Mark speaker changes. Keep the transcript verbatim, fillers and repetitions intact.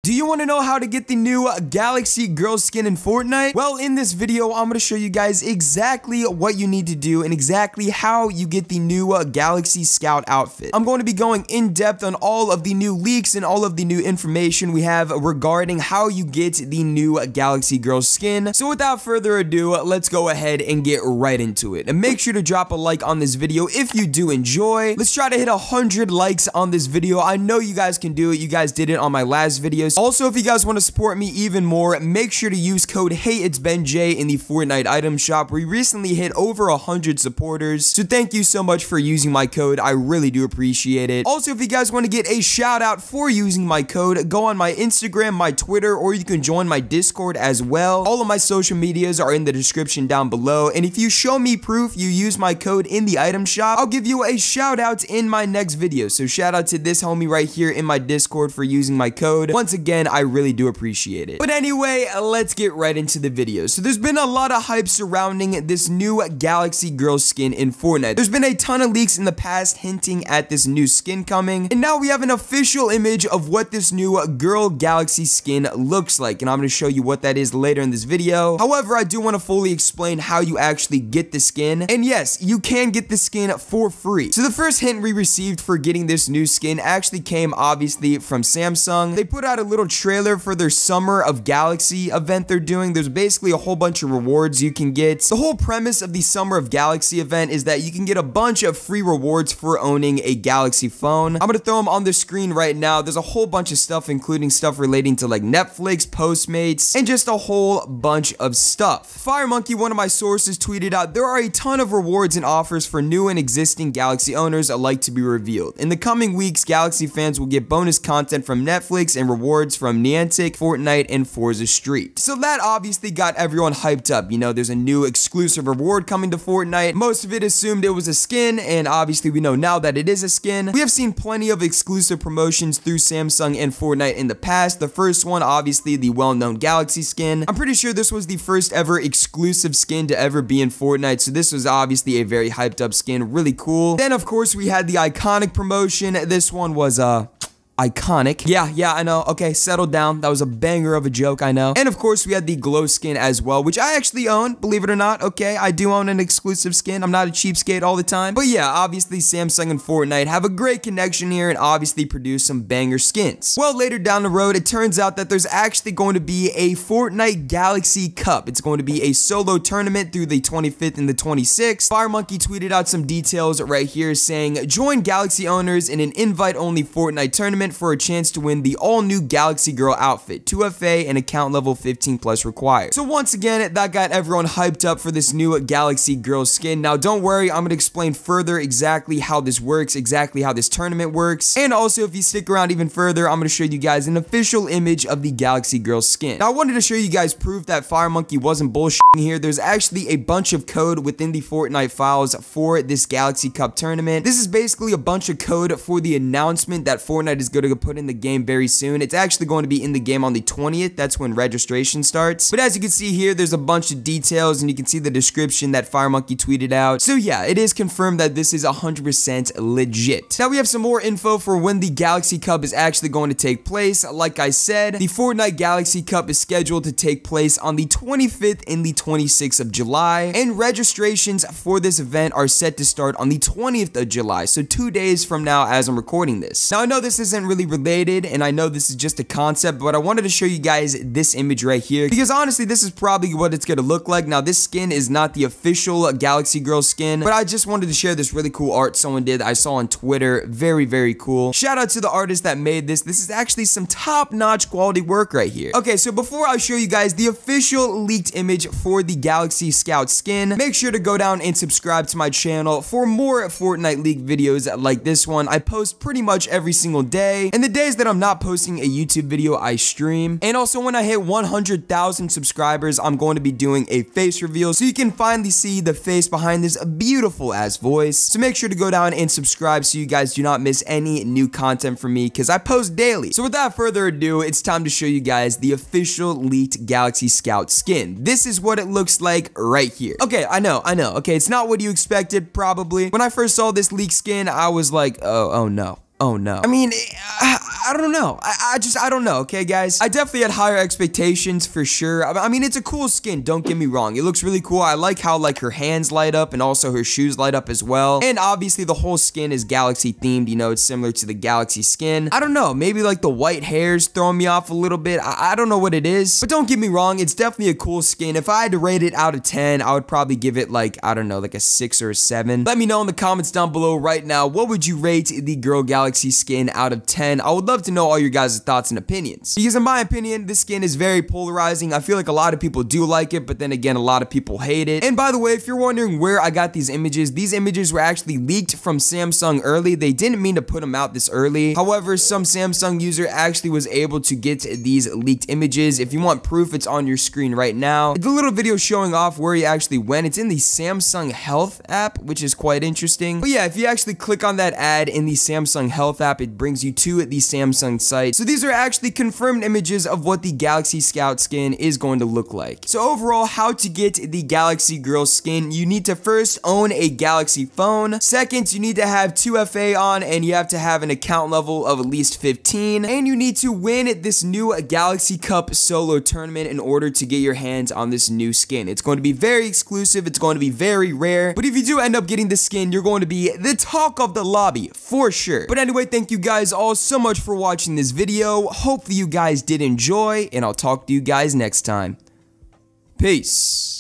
Speaker 1: Do you want to know how to get the new Galaxy Girl skin in Fortnite? Well, in this video, I'm going to show you guys exactly what you need to do and exactly how you get the new Galaxy Scout outfit. I'm going to be going in depth on all of the new leaks and all of the new information we have regarding how you get the new Galaxy Girl skin. So without further ado, let's go ahead and get right into it. And make sure to drop a like on this video if you do enjoy. Let's try to hit one hundred likes on this video. I know you guys can do it. You guys did it on my last videos. Also, if you guys want to support me even more, make sure to use code HeyIt'sBenJ in the Fortnite item shop. We recently hit over one hundred supporters, so thank you so much for using my code. I really do appreciate it. Also, if you guys want to get a shout out for using my code, go on my Instagram, my Twitter, or you can join my Discord as well. All of my social medias are in the description down below, and if you show me proof you use my code in the item shop, I'll give you a shout out in my next video. So shout out to this homie right here in my Discord for using my code. Once again, I really do appreciate it. But anyway, let's get right into the video. So there's been a lot of hype surrounding this new Galaxy Girl skin in Fortnite. There's been a ton of leaks in the past hinting at this new skin coming, and now we have an official image of what this new Girl Galaxy skin looks like, and I'm going to show you what that is later in this video. However, I do want to fully explain how you actually get the skin, and yes, you can get the skin for free. So the first hint we received for getting this new skin actually came obviously from Samsung. They put out a little trailer for their Summer of Galaxy event they're doing. There's basically a whole bunch of rewards you can get. The whole premise of the Summer of Galaxy event is that you can get a bunch of free rewards for owning a Galaxy phone. I'm gonna throw them on the screen right now. There's a whole bunch of stuff, including stuff relating to like Netflix, Postmates, and just a whole bunch of stuff. FireMonkey, one of my sources, tweeted out, there are a ton of rewards and offers for new and existing Galaxy owners alike to be revealed. In the coming weeks, Galaxy fans will get bonus content from Netflix and rewards from Niantic, Fortnite, and Forza Street. So that obviously got everyone hyped up. You know, there's a new exclusive reward coming to Fortnite. Most of it assumed it was a skin, and obviously we know now that it is a skin. We have seen plenty of exclusive promotions through Samsung and Fortnite in the past. The first one, obviously, the well-known Galaxy skin. I'm pretty sure this was the first ever exclusive skin to ever be in Fortnite, so this was obviously a very hyped up skin, really cool. Then, of course, we had the iconic promotion. This one was, uh... iconic. Yeah, yeah, I know. Okay, settle down. That was a banger of a joke, I know. And of course, we had the glow skin as well, which I actually own, believe it or not. Okay, I do own an exclusive skin. I'm not a cheapskate all the time. But yeah, obviously, Samsung and Fortnite have a great connection here and obviously produce some banger skins. Well, later down the road, it turns out that there's actually going to be a Fortnite Galaxy Cup. It's going to be a solo tournament through the twenty-fifth and the twenty-sixth. FireMonkey tweeted out some details right here saying, join Galaxy owners in an invite-only Fortnite tournament for a chance to win the all-new Galaxy Girl outfit, two F A and account level fifteen plus required. So once again, that got everyone hyped up for this new Galaxy Girl skin. Now don't worry, I'm going to explain further exactly how this works, exactly how this tournament works, and also if you stick around even further, I'm going to show you guys an official image of the Galaxy Girl skin. Now I wanted to show you guys proof that FireMonkey wasn't bullshitting here. There's actually a bunch of code within the Fortnite files for this Galaxy Cup tournament. This is basically a bunch of code for the announcement that Fortnite is going to put in the game very soon. It's actually going to be in the game on the twentieth. That's when registration starts. But as you can see here, there's a bunch of details and you can see the description that FireMonkey tweeted out. So yeah, it is confirmed that this is one hundred percent legit. Now we have some more info for when the Galaxy Cup is actually going to take place. Like I said, the Fortnite Galaxy Cup is scheduled to take place on the twenty-fifth and the twenty-sixth of July, and registrations for this event are set to start on the twentieth of July, so two days from now as I'm recording this. Now I know this isn't really related, and I know this is just a concept, but I wanted to show you guys this image right here, because honestly, this is probably what it's gonna look like. Now, this skin is not the official Galaxy Girl skin, but I just wanted to share this really cool art someone did I saw on Twitter. Very, very cool. Shout out to the artist that made this. This is actually some top-notch quality work right here. Okay, so before I show you guys the official leaked image for the Galaxy Scout skin, make sure to go down and subscribe to my channel for more Fortnite leak videos like this one. I post pretty much every single day, and the days that I'm not posting a YouTube video, I stream. And also, when I hit one hundred thousand subscribers, I'm going to be doing a face reveal, so you can finally see the face behind this beautiful ass voice. So make sure to go down and subscribe so you guys do not miss any new content from me, because I post daily. So without further ado, it's time to show you guys the official leaked Galaxy Scout skin. This is what it looks like right here. Okay, I know, I know. Okay, it's not what you expected, probably. When I first saw this leaked skin, I was like, oh, oh no. Oh no. I mean, I, I don't know. I, I just, I don't know, okay, guys? I definitely had higher expectations for sure. I, I mean, it's a cool skin, don't get me wrong. It looks really cool. I like how, like, her hands light up and also her shoes light up as well. And obviously, the whole skin is Galaxy themed. You know, it's similar to the Galaxy skin. I don't know. Maybe, like, the white hair's throwing me off a little bit. I, I don't know what it is. But don't get me wrong, it's definitely a cool skin. If I had to rate it out of ten, I would probably give it, like, I don't know, like a six or a seven. Let me know in the comments down below right now, what would you rate the Girl Galaxy skin out of ten? I would love to know all your guys' thoughts and opinions, because in my opinion, this skin is very polarizing. I feel like a lot of people do like it, but then again, a lot of people hate it. And by the way, if you're wondering where I got these images, these images were actually leaked from Samsung early. They didn't mean to put them out this early. However, some Samsung user actually was able to get these leaked images. If you want proof, it's on your screen right now. The little video showing off where he actually went, it's in the Samsung Health app, which is quite interesting. But yeah, if you actually click on that ad in the Samsung Health app, it brings you to the Samsung site. So these are actually confirmed images of what the Galaxy Scout skin is going to look like. So overall, how to get the Galaxy Girl skin: you need to first own a Galaxy phone. Second, you need to have two F A on, and you have to have an account level of at least fifteen. And you need to win this new Galaxy Cup solo tournament in order to get your hands on this new skin. It's going to be very exclusive. It's going to be very rare. But if you do end up getting the skin, you're going to be the talk of the lobby for sure. But anyway, thank you guys all so much for watching this video. Hopefully you guys did enjoy, and I'll talk to you guys next time. Peace.